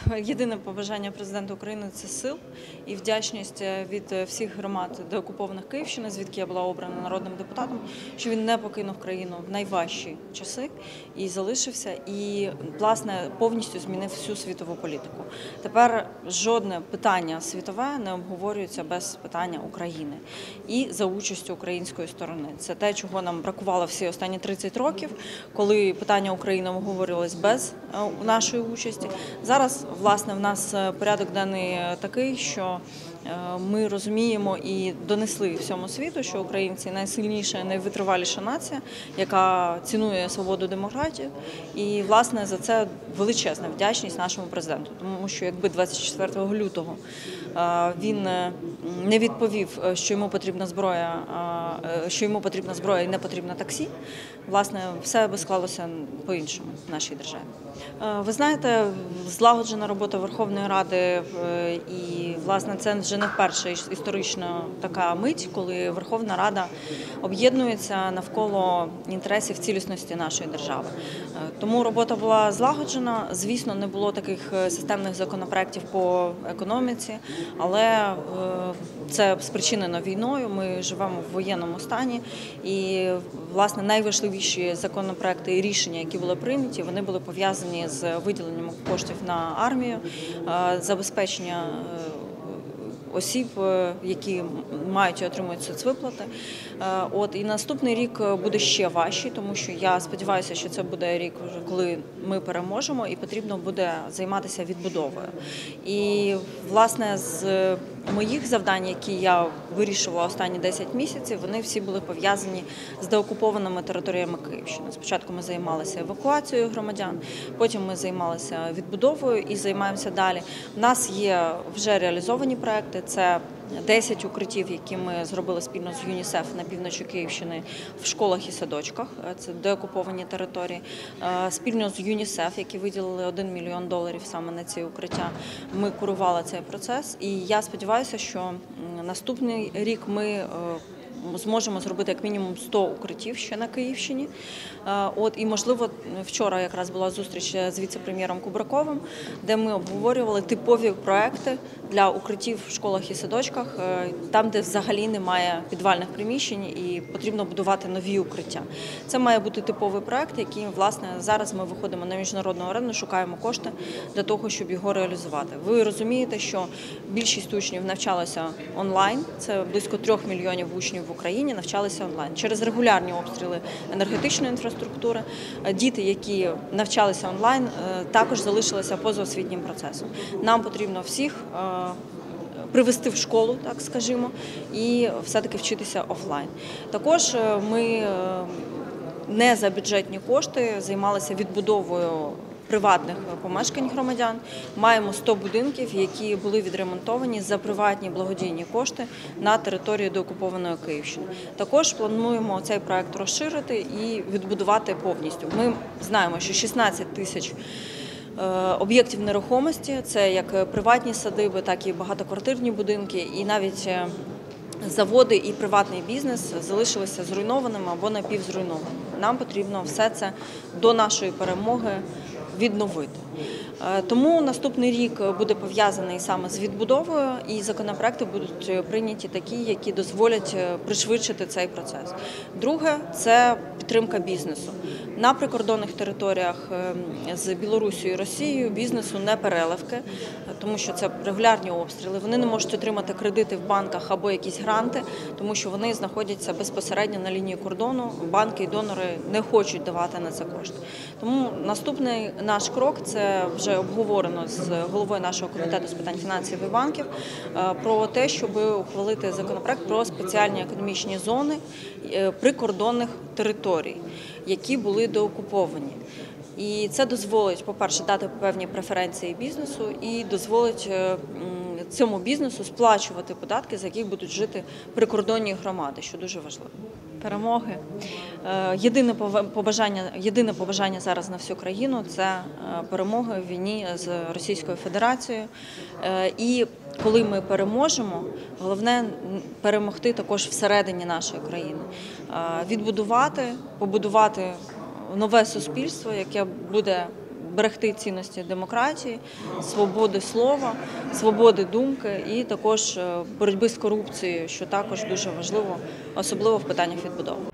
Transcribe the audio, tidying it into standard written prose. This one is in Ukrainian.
Єдине побажання президента України – це сил і вдячність від всіх громад деокупованих Київщини, звідки я була обрана народним депутатом, що він не покинув країну в найважчі часи і залишився, і, власне, повністю змінив всю світову політику. Тепер жодне питання світове не обговорюється без питання України і за участю української сторони. Це те, чого нам бракувало всі останні 30 років, коли питання України обговорювалось без нашої участі. Зараз, власне, в нас порядок денний такий, що ми розуміємо і донесли всьому світу, що українці найсильніша, найвитриваліша нація, яка цінує свободу, демократію. І, власне, за це величезна вдячність нашому президенту. Тому що якби 24 лютого він не відповів, що йому потрібна зброя і не потрібно таксі, власне, все би склалося по-іншому в нашій державі. Ви знаєте, злагоджена робота Верховної Ради і, власне, це вже не вперше історична така мить, коли Верховна Рада об'єднується навколо інтересів цілісності нашої держави. Тому робота була злагоджена. Звісно, не було таких системних законопроєктів по економіці, але це спричинено війною, ми живемо в воєнному стані і, власне, найважливіші законопроєкти і рішення, які були прийняті, вони були пов'язані з виділенням коштів на армію, забезпечення осіб, які мають і отримують соцвиплати. І наступний рік буде ще важчий, тому що я сподіваюся, що це буде рік, коли ми переможемо і потрібно буде займатися відбудовою. І, власне, з моїх завдань, які я вирішувала останні 10 місяців, вони всі були пов'язані з деокупованими територіями Київщини. Спочатку ми займалися евакуацією громадян, потім ми займалися відбудовою і займаємося далі. У нас є вже реалізовані проекти. Це 10 укриттів, які ми зробили спільно з ЮНІСЕФ на півночі Київщини в школах і садочках, це деокуповані території. Спільно з ЮНІСЕФ, які виділили $1 мільйон саме на ці укриття, ми курували цей процес. І я сподіваюся, що наступний рік ми зможемо зробити як мінімум 100 укриттів ще на Київщині. І, можливо, вчора якраз була зустріч з віце-прем'єром Кубраковим, де ми обговорювали типові проекти для укриттів в школах і садочках, там, де взагалі немає підвальних приміщень і потрібно будувати нові укриття. Це має бути типовий проект, який, власне, зараз ми виходимо на міжнародну арену, шукаємо кошти для того, щоб його реалізувати. Ви розумієте, що більшість учнів навчалися онлайн, це близько 3 мільйонів учнів в Україні навчалися онлайн. Через регулярні обстріли енергетичної інфраструктури діти, які навчалися онлайн, також залишилися поза освітнім процесом. Нам потрібно всіх привести в школу, так скажімо, і все-таки вчитися офлайн. Також ми не за бюджетні кошти займалися відбудовою приватних помешкань громадян. Маємо 100 будинків, які були відремонтовані за приватні благодійні кошти на території деокупованої Київщини. Також плануємо цей проект розширити і відбудувати повністю. Ми знаємо, що 16 тисяч об'єктів нерухомості – це як приватні садиби, так і багатоквартирні будинки, і навіть заводи і приватний бізнес залишилися зруйнованими або напівзруйнованими. Нам потрібно все це до нашої перемоги відновити. Тому наступний рік буде пов'язаний саме з відбудовою, і законопроекти будуть прийняті такі, які дозволять пришвидшити цей процес. Друге – це підтримка бізнесу. На прикордонних територіях з Білорусією і Росією бізнесу не переливки, тому що це регулярні обстріли. Вони не можуть отримати кредити в банках або якісь гранти, тому що вони знаходяться безпосередньо на лінії кордону. Банки і донори не хочуть давати на це кошти. Тому наступний наш крок – це вже обговорено з головою нашого комітету з питань фінансів і банків про те, щоб ухвалити законопроект про спеціальні економічні зони прикордонних територій, які були деокуповані. І це дозволить, по-перше, дати певні преференції бізнесу і дозволить цьому бізнесу сплачувати податки, за яких будуть жити прикордонні громади, що дуже важливо. Перемоги. Єдине побажання зараз на всю країну – це перемоги в війні з Російською Федерацією. І коли ми переможемо, головне – перемогти також всередині нашої країни. Побудувати нове суспільство, яке буде берегти цінності демократії, свободи слова, свободи думки і також боротьби з корупцією, що також дуже важливо, особливо в питаннях відбудови.